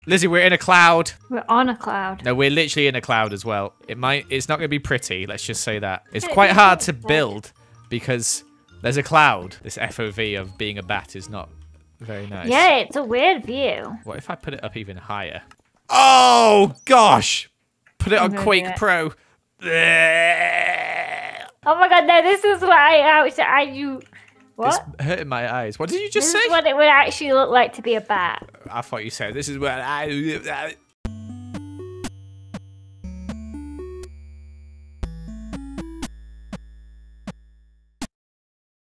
Lizzie, we're in a cloud. We're on a cloud. No, we're literally in a cloud as well. It's not going to be pretty. Let's just say that. It's quite hard to build because there's a cloud. This FOV of being a bat is not very nice. Yeah, it's a weird view. What if I put it up even higher? Oh, gosh. Put it on Quake Pro. Oh my god, no, this is what you... What? It's hurting my eyes. What did you just say? This is what it would actually look like to be a bat. I thought you said, this is what I...